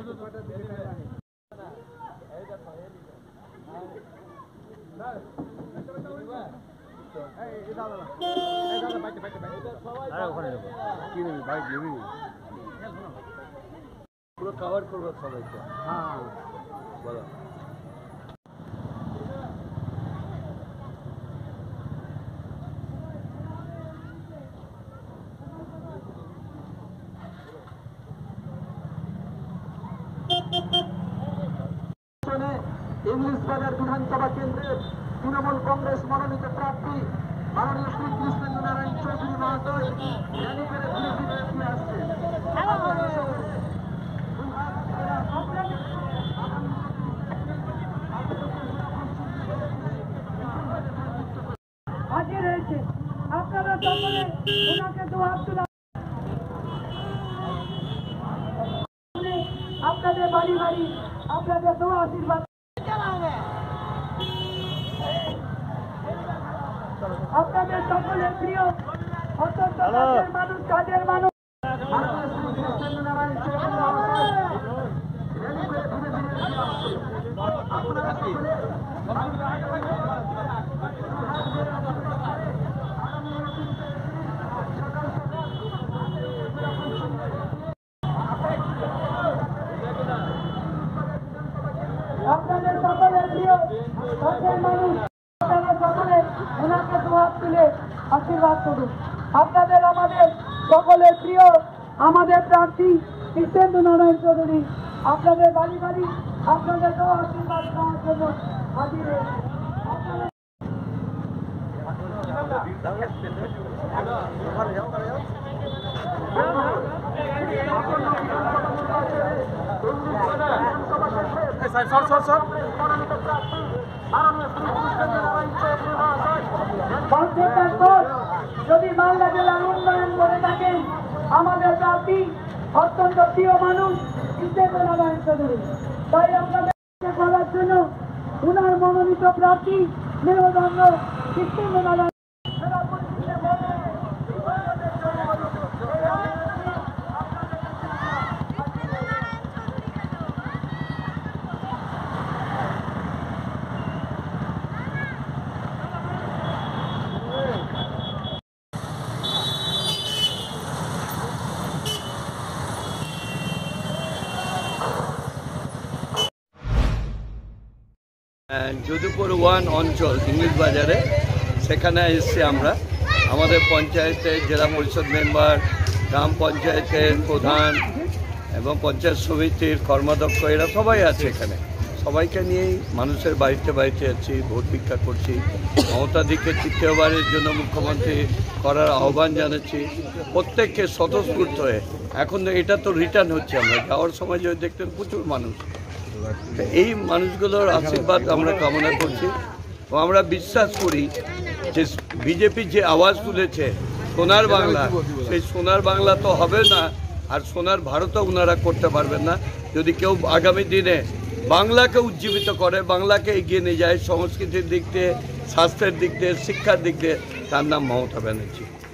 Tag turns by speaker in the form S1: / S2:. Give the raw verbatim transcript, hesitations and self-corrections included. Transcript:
S1: পুরো কভার করবো সবাইকে। হ্যাঁ বলো।
S2: ইংলিশ বাজার বিধানসভা কেন্দ্রের তৃণমূল কংগ্রেস মনোনীত প্রার্থী মাননীয় শ্রী কৃষ্ণেন্দ্র নারায়ণ চৌধুরী মহাশয় র্যালি করে ঘুরে ফিরে এগিয়ে আসছে।
S3: হাজির হয়েছে, আপনারা সকলে ওনাকে দোয়াত তুলা আপনাদের বাড়ি বাড়ি আপনাদের দোয়া আশীর্বাদ আপনাদের সকলের প্রিয় অত্যন্ত কাজের মানুষ কাজের মানুষ আপনাদের সকলের প্রিয় কাজের মানুষ আপনারা সকলে ওনাকে দোয়াত তুলে আশীর্বাদ করুন। আপনাদের আমাদের সকলের প্রিয় আমাদের প্রার্থী কৃষ্ণেন্দ্র নারায়ণ চৌধুরী আপনাদের বাড়ি বাড়ি আপনাদের দোয়া আশীর্বাদ পাওয়ার জন্য হাজির হয়েছে। যদি মালদা জেলার উন্নয়ন করে থাকেন আমাদের প্রার্থী অত্যন্ত প্রিয় মানুষ কৃষ্ণেন্দ্র নারায়ণ চৌধুরী, তাই আপনাদের করার জন্য উনার মনোনীত প্রার্থী মেরুদণ্ড কৃষ্ণেন্দ্র নারায়ণ
S1: যদুপুর ওয়ান অঞ্চল ইংলিশ বাজারে, সেখানে এসছি আমরা। আমাদের পঞ্চায়েতের জেলা পরিষদ মেম্বার, গ্রাম পঞ্চায়েতের প্রধান এবং পঞ্চায়েত সমিতির কর্মাধ্যক্ষ এরা সবাই আছে এখানে। সবাইকে নিয়েই মানুষের বাড়িতে বাড়িতে যাচ্ছি, ভোট ভিক্ষা করছি। মমতাদিকে তৃতীয়বারের জন্য মুখ্যমন্ত্রী করার আহ্বান জানাচ্ছি প্রত্যেককে স্বতঃস্ফূর্ত হয়ে। এখন এটা তো রিটার্ন হচ্ছে, আমরা যাওয়ার সময় যদি দেখতেন প্রচুর মানুষ, এই মানুষগুলোর আশীর্বাদ আমরা কামনা করছি। ও আমরা বিশ্বাস করি যে বিজেপি যে আওয়াজ তুলেছে সোনার বাংলা, সেই সোনার বাংলা তো হবে না, আর সোনার ভারতও ওনারা করতে পারবেন না যদি কেউ আগামী দিনে বাংলাকে উজ্জীবিত করে, বাংলাকে এগিয়ে নিয়ে যায় সংস্কৃতির দিক দিয়ে, স্বাস্থ্যের দিক দিয়ে, শিক্ষার দিক দিয়ে। তার নাম মমতা ব্যানার্জি।